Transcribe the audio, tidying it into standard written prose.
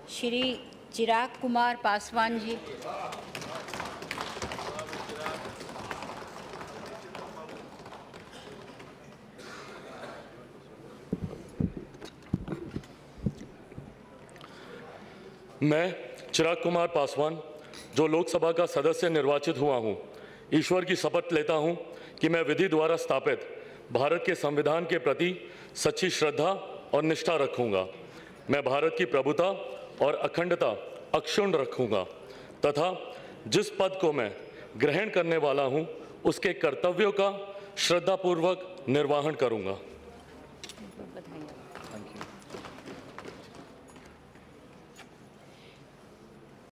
श्री चिराग कुमार पासवान जी। मैं चिराग कुमार पासवान, जो लोकसभा का सदस्य निर्वाचित हुआ हूं, ईश्वर की शपथ लेता हूं कि मैं विधि द्वारा स्थापित भारत के संविधान के प्रति सच्ची श्रद्धा और निष्ठा रखूंगा। मैं भारत की प्रभुता और अखंडता अक्षुण्ण रखूंगा तथा जिस पद को मैं ग्रहण करने वाला हूं, उसके कर्तव्यों का श्रद्धापूर्वक निर्वहन करूंगा।